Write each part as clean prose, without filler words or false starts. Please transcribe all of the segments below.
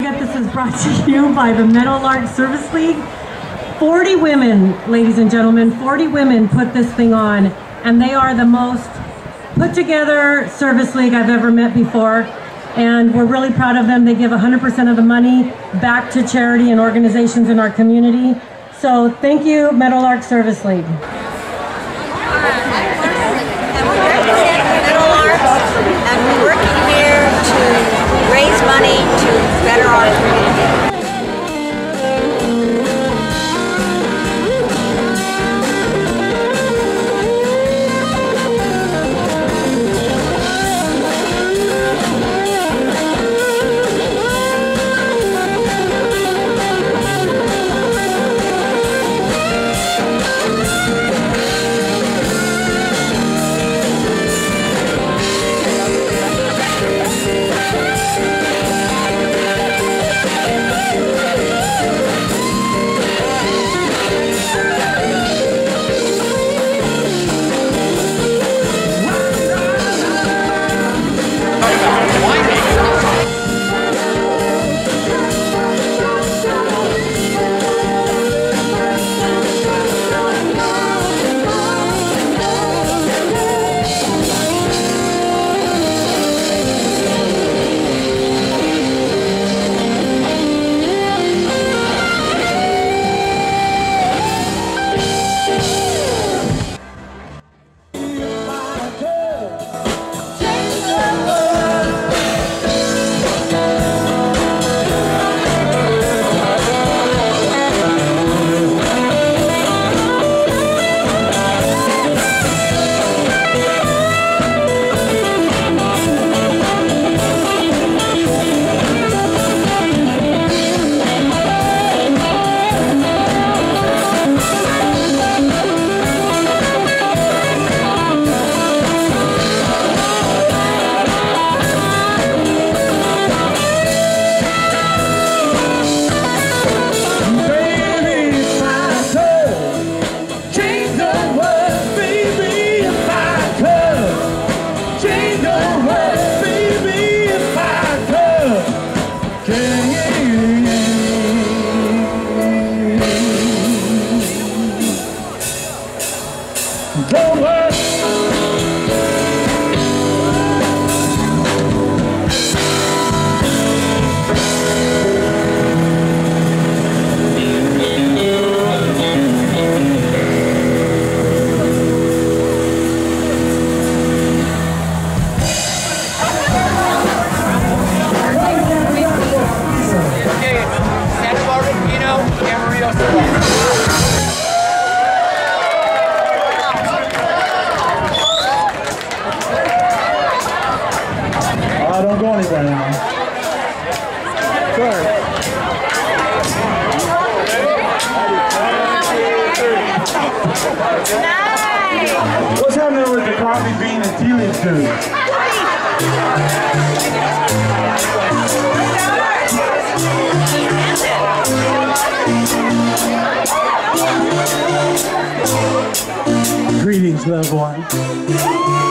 This is brought to you by the Meadowlark Service League. 40 women, ladies and gentlemen, 40 women put this thing on, and they are the most put together service league I've ever met before, and we're really proud of them. They give 100% of the money back to charity and organizations in our community. So thank you, Meadowlark Service League. And we're working here to raise money to better our community. Don't go anywhere now. Sorry. Nice. What's happening with the coffee bean and tea leaf dude? Greetings, loved ones.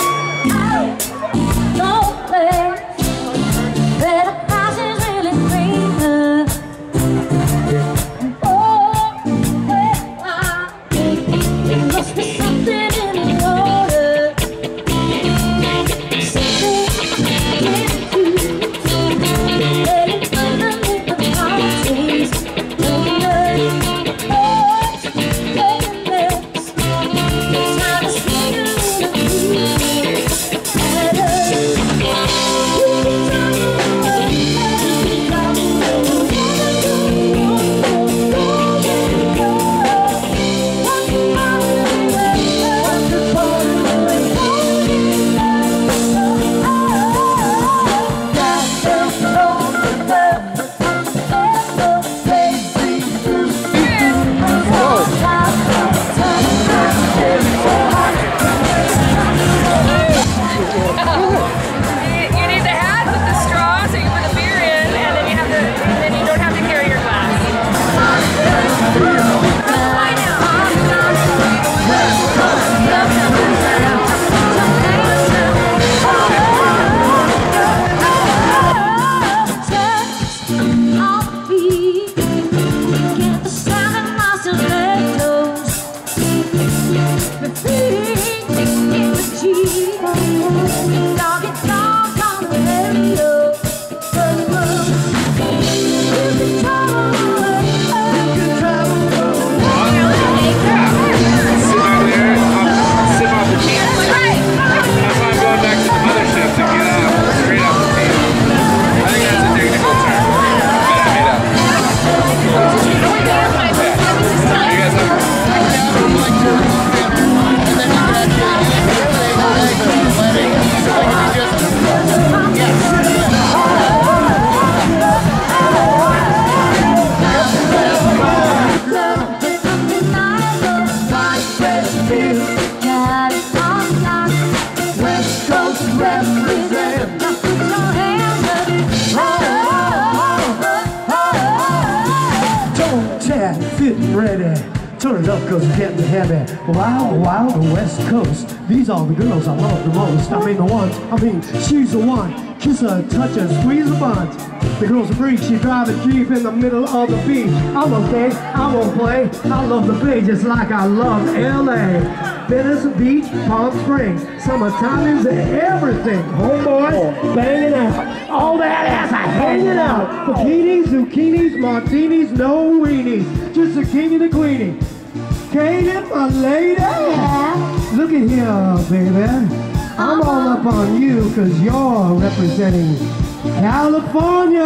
turn it up cause it's getting heavy. Wild, wild, the West Coast. These are the girls I love the most. She's the one. Kiss her, touch her, squeeze a bunch. The girl's a freak, she drive a Jeep in the middle of the beach. I'm okay, I won't play. I love the bay just like I love LA. Venice Beach, Palm Springs. Summertime is everything. Homeboys banging out. All that ass hanging out. Bikinis, zucchinis, martinis, no weenies. Just a king and a queenie. Katie, my lady. Look at here, baby. I'm all up on you because you're representing California.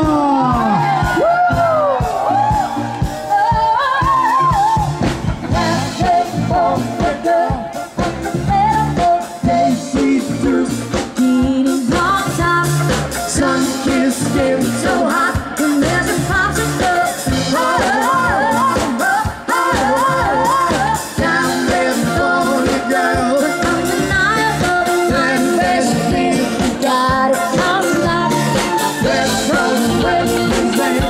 Sun-kissed skin so hot, and there's a popsicle. Down there, lonely girl, undeniable. When there's things you gotta come alive. There's some questions.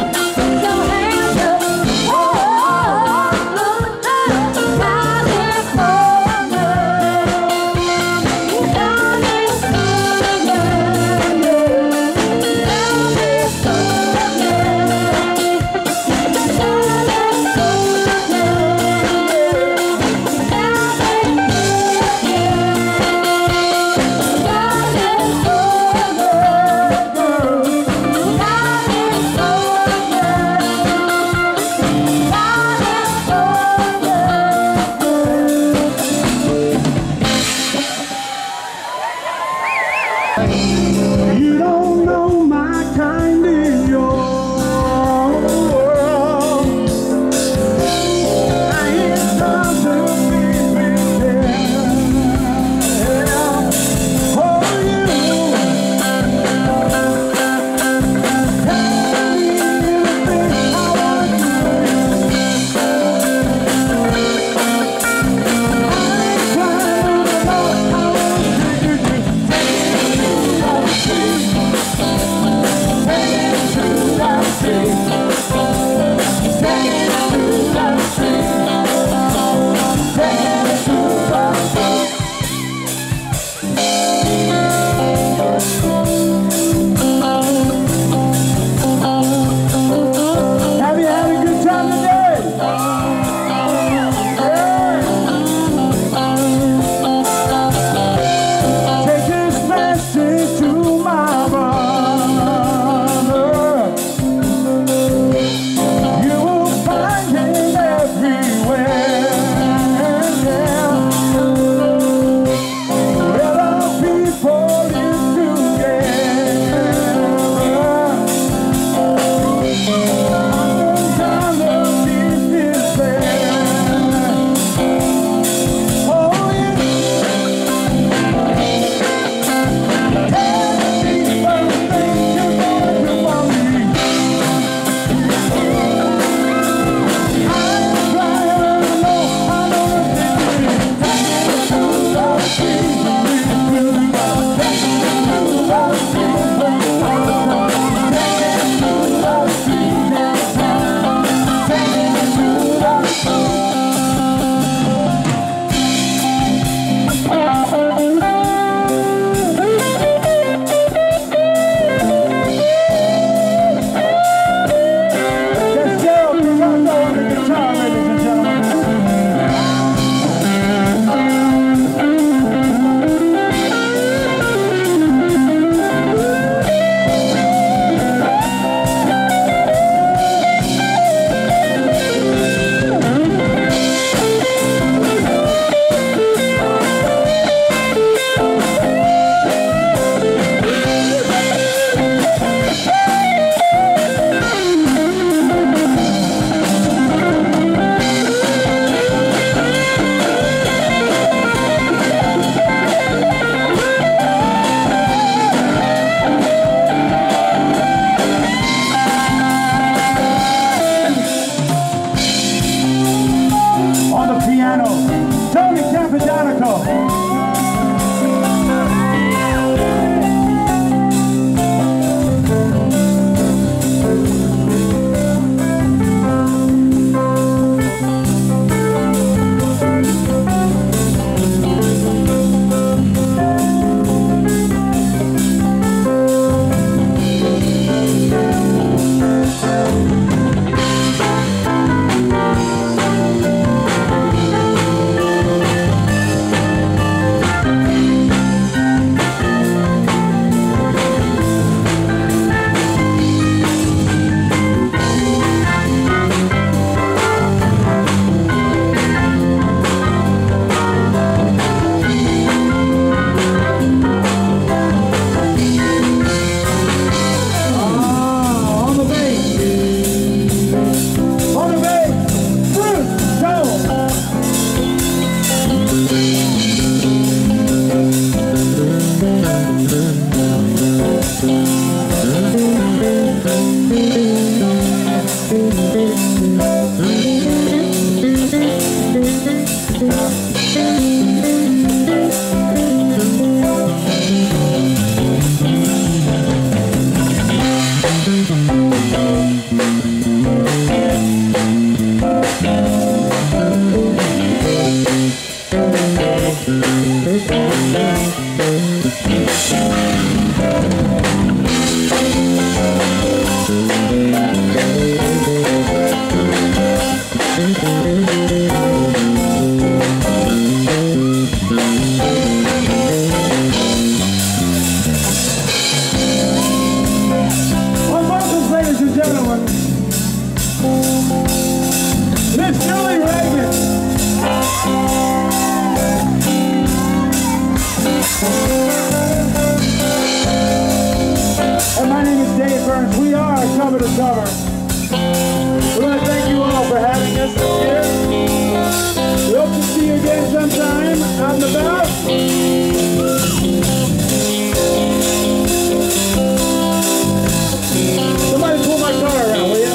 And my name is Dave Burns. We are Cover to Cover. We want to thank you all for having us this year. We hope to see you again sometime out and about. Somebody pull my car around, will you?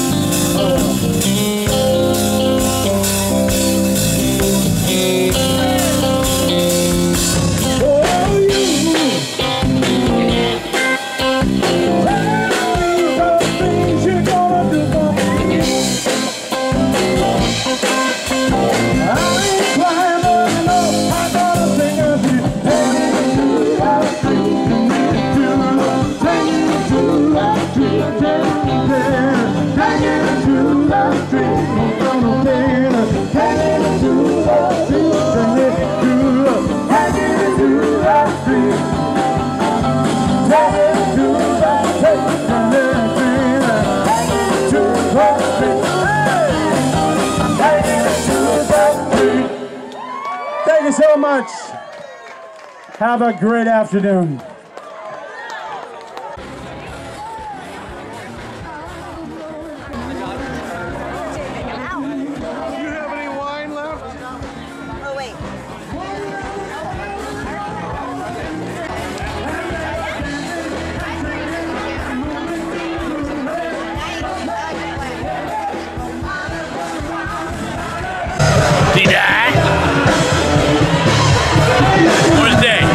Thank you so much. Have a great afternoon. Did I? What is that?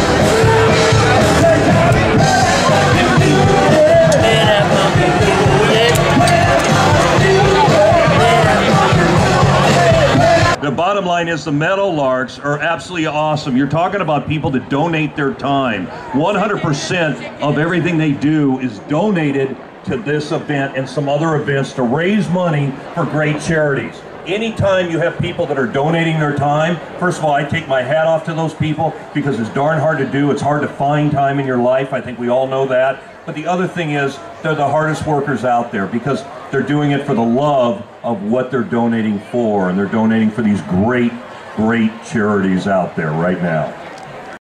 The bottom line is the Meadowlarks are absolutely awesome. You're talking about people that donate their time. 100% of everything they do is donated to this event and some other events to raise money for great charities. Anytime you have people that are donating their time, first of all, I take my hat off to those people because it's darn hard to do. It's hard to find time in your life. I think we all know that. But the other thing is they're the hardest workers out there because they're doing it for the love of what they're donating for, and they're donating for these great, great charities out there right now.